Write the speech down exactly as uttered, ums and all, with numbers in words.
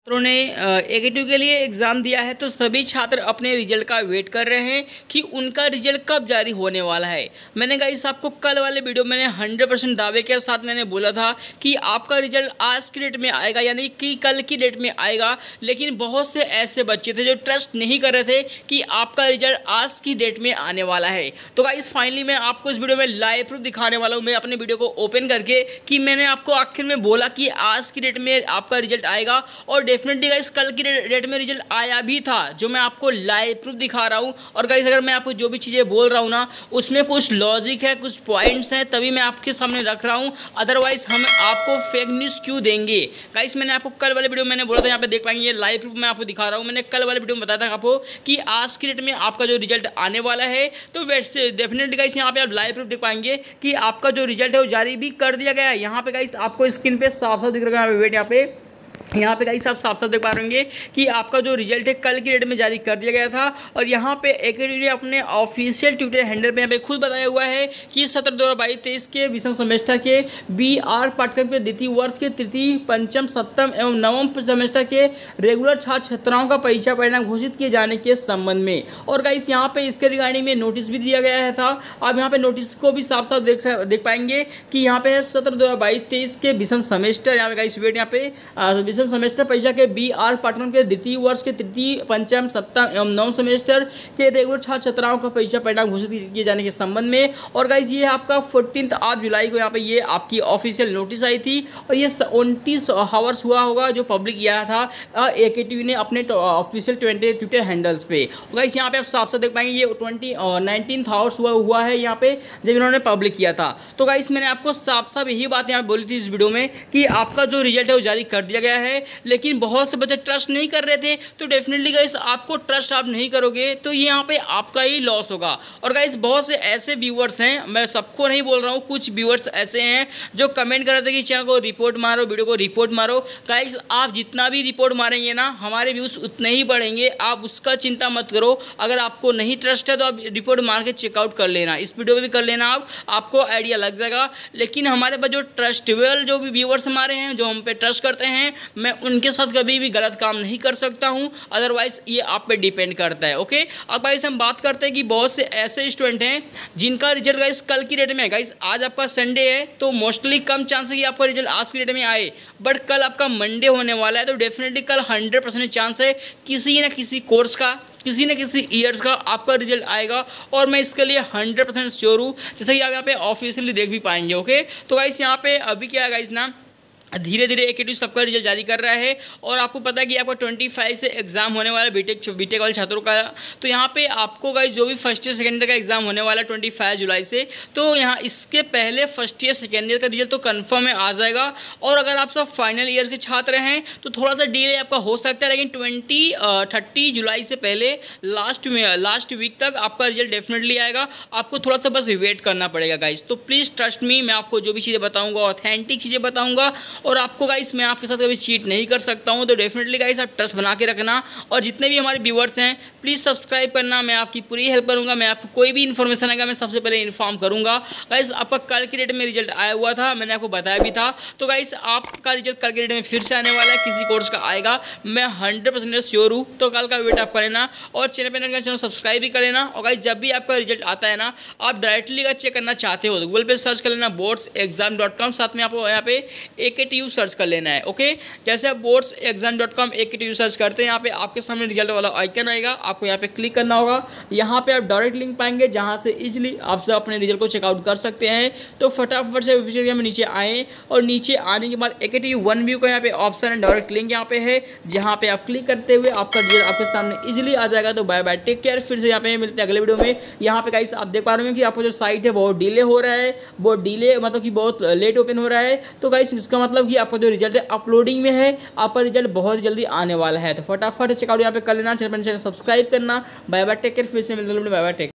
छात्रों ने एकेटिव के लिए एग्ज़ाम दिया है तो सभी छात्र अपने रिजल्ट का वेट कर रहे हैं कि उनका रिजल्ट कब जारी होने वाला है। मैंने गाइस आपको कल वाले वीडियो में हंड्रेड परसेंट दावे के साथ मैंने बोला था कि आपका रिजल्ट आज की डेट में आएगा, यानी कि कल की डेट में आएगा। लेकिन बहुत से ऐसे बच्चे थे जो ट्रस्ट नहीं कर रहे थे कि आपका रिजल्ट आज की डेट में आने वाला है। तो गाइस फाइनली मैं आपको इस वीडियो में लाइव प्रूफ दिखाने वाला हूँ, मैं अपने वीडियो को ओपन करके, कि मैंने आपको आखिर में बोला कि आज की डेट में आपका रिजल्ट आएगा। और डेफिनेटली गाइस कल की डेट में रिजल्ट आया भी था, जो मैं आपको लाइव प्रूफ दिखा रहा हूँ। और गाइस अगर मैं आपको जो भी चीज़ें बोल रहा हूँ ना, उसमें कुछ लॉजिक है, कुछ पॉइंट्स हैं, तभी मैं आपके सामने रख रहा हूँ। अदरवाइज हम आपको फेक न्यूज़ क्यों देंगे। गाइस मैंने आपको कल वाले वीडियो में मैंने बोला था, यहाँ पे देख पाएंगे, ये लाइव प्रूफ मैं आपको दिखा रहा हूँ। मैंने कल वाले वीडियो में बताया था आपको कि आज की डेट में आपका जो रिजल्ट आने वाला है। तो वैसे डेफिनेटली गाइस यहाँ पे आप लाइव प्रूफ देख पाएंगे कि आपका जो रिजल्ट है वो जारी भी कर दिया गया है। यहाँ पे गाइस आपको स्क्रीन पे साफ साफ दिख रहा है, वेट यहाँ पे यहाँ पे गाइस आप साफ साफ देख पा रहे होंगे कि आपका जो रिजल्ट है कल की डेट में जारी कर दिया गया था। और यहाँ पे एकेडमी ने अपने ऑफिशियल ट्विटर हैंडल पे यहाँ पे खुद बताया हुआ है कि सत्र दो हज़ार बाईस तेईस के विषम सेमेस्टर के बी आर पाठ्यक्रम के द्वितीय वर्ष के तृतीय पंचम सप्तम एवं नवम सेमेस्टर के रेगुलर छात्र छात्राओं का परीक्षा परिणाम घोषित किए जाने के संबंध में। और गाइस यहाँ पे इसके रिगार्डिंग में नोटिस भी दिया गया है था। आप यहाँ पे नोटिस को भी साफ साफ देख देख पाएंगे कि यहाँ पे सत्र दो हज़ार बाईस तेईस के विषम सेमेस्टर, यहाँ पे गाइस वेट यहाँ पे सेमेस्टर परीक्षा के बी आर पाठ्यक्रम के द्वितीय वर्ष के तृतीय पंचम सप्तम एवं नवम सेमेस्टर के रेगुलर छात्र छात्राओं का परीक्षा परिणाम घोषित किए जाने के संबंध में। और गाइस ये आपका फोर्टीन आठ जुलाई को यहाँ पे ये आपकी ऑफिशियल नोटिस आई थी। और ये उनतीस हावर्स हुआ होगा जो पब्लिक किया था एकेटीवी ने अपने ऑफिशियल ट्वेंटी ट्विटर हैंडल्स पे। गाइस यहाँ पे आप साफ साफ देख पाएंगे ये ट्वेंटी नाइनटीन हावर्स हुआ हुआ है यहाँ पे जब इन्होंने पब्लिक किया था। तो गाइस मैंने आपको साफ साफ यही बात यहाँ बोली थी इस वीडियो में कि आपका जो रिजल्ट है वो जारी कर दिया गया है। लेकिन बहुत से बच्चे ट्रस्ट नहीं कर रहे थे। तो डेफिनेटली गाइस आपको ट्रस्ट आप नहीं करोगे तो ये यहाँ पे आपका ही लॉस होगा। और गाइस बहुत से ऐसे व्यूअर्स हैं, मैं सबको नहीं बोल रहा हूँ, कुछ व्यूअर्स ऐसे हैं जो कमेंट कर रहे थे कि चैनल को रिपोर्ट मारो, वीडियो को रिपोर्ट मारो। गाइस आप जितना भी रिपोर्ट मारेंगे ना, हमारे व्यूज़ उतने ही बढ़ेंगे, आप उसका चिंता मत करो। अगर आपको नहीं ट्रस्ट है तो आप रिपोर्ट मार के चेकआउट कर लेना, इस वीडियो में भी कर लेना, आप आपको आइडिया लग जाएगा। लेकिन हमारे पास जो ट्रस्टेबल जो भी व्यूअर्स हमारे हैं, जो हम पे ट्रस्ट करते हैं, मैं उनके साथ कभी भी गलत काम नहीं कर सकता हूं। अदरवाइज ये आप पे डिपेंड करता है। ओके, अब गाइस हम बात करते हैं कि बहुत से ऐसे स्टूडेंट हैं जिनका रिजल्ट गाइस कल की डेट में है। गाइस आज आपका संडे है तो मोस्टली कम चांस है कि आपका रिजल्ट आज की डेट में आए, बट कल आपका मंडे होने वाला है। तो डेफिनेटली कल हंड्रेड परसेंट चांस है किसी न किसी कोर्स का, किसी न किसी ईयर्स का आपका रिजल्ट आएगा। और मैं इसके लिए हंड्रेड परसेंट श्योर हूँ, जैसे कि आप यहाँ पे ऑफिशियली देख भी पाएंगे। ओके, तो गाइस यहाँ पे अभी क्या है गाइस ना, धीरे धीरे एकेटिव सबका रिजल्ट जारी कर रहा है। और आपको पता है कि आपका पच्चीस से एग्जाम होने वाला है बीटेक बीटेक वाले छात्रों का। तो यहाँ पे आपको गाइस जो भी फर्स्ट ईयर सेकेंड ईयर का एग्जाम होने वाला है पच्चीस जुलाई से, तो यहाँ इसके पहले फर्स्ट ईयर सेकेंड ईयर का रिजल्ट तो कंफर्म है आ जाएगा। और अगर आप सब फाइनल ईयर के छात्र हैं तो थोड़ा सा डिले आपका हो सकता है, लेकिन ट्वेंटी थर्टी जुलाई से पहले लास्ट में लास्ट वीक तक आपका रिजल्ट डेफिनेटली आएगा। आपको थोड़ा सा बस वेट करना पड़ेगा गाइस। तो प्लीज़ ट्रस्ट मी, मैं आपको जो भी चीज़ें बताऊँगा ऑथेंटिक चीज़ें बताऊँगा। और आपको गाइस मैं आपके साथ कभी चीट नहीं कर सकता हूं। तो डेफिनेटली गाइस आप ट्रस्ट बना के रखना। और जितने भी हमारे व्यूअर्स हैं प्लीज़ सब्सक्राइब करना, मैं आपकी पूरी हेल्प करूंगा। मैं आपको कोई भी इन्फॉर्मेशन आएगा मैं सबसे पहले इन्फॉर्म करूंगा। गाइस आपका कल की डेट में रिजल्ट आया हुआ था, मैंने आपको बताया भी था। तो गाइस आपका रिजल्ट कल की डेट में फिर से आने वाला है, किसी कोर्स का आएगा, मैं हंड्रेड परसेंट श्योर हूँ। तो कल का वेट आप कर लेना और चैनल पर चैनल सब्सक्राइब भी कर लेना। और गाइस जब भी आपका रिजल्ट आता है ना, आप डायरेक्टली अगर चेक करना चाहते हो तो गूगल पे सर्च कर लेना बोर्ड्स एग्जाम डॉट कॉम, साथ में आपको यहाँ पे एकेटीयू सर्च कर लेना है। ओके, जैसे आप boards exam dot com AKTU search करते हैं, यहाँ पे आपके सामने रिजल्ट वाला आइकन आएगा, आपको यहाँ पे क्लिक करना होगा। यहाँ पे आप डायरेक्ट लिंक पाएंगे जहाँ से इजीली आप सब अपने रिजल्ट को चेकआउट कर सकते हैं। तो फटाफट से ऑफिशियल में नीचे आए और नीचे आने के बाद एकेटीयू वन व्यू का यहाँ पे ऑप्शन है, डायरेक्ट लिंक यहाँ पे है, जहाँ पे आप क्लिक करते हुए आपका रिजल्ट आपके सामने इजीली आ जाएगा। तो बाय बाय, टेक केयर, फिर से यहाँ पे मिलते हैं अगले वीडियो में। यहाँ पे गाइस आप देख पा रहे हो कि आपका जो साइट है बहुत डिले हो रहा है, बहुत डिले मतलब कि बहुत लेट ओपन हो रहा है। तो गाइस इसका मतलब कि आपका जो रिजल्ट है अपलोडिंग में है, आपका रिजल्ट बहुत जल्दी आने वाला है। तो फटाफट चेकआउट यहाँ पे कर लेना, चैनल सब्सक्राइब करना। बाय बाय, टेक केयर, फिर से मिलते हैं, बाय बाय, टेक।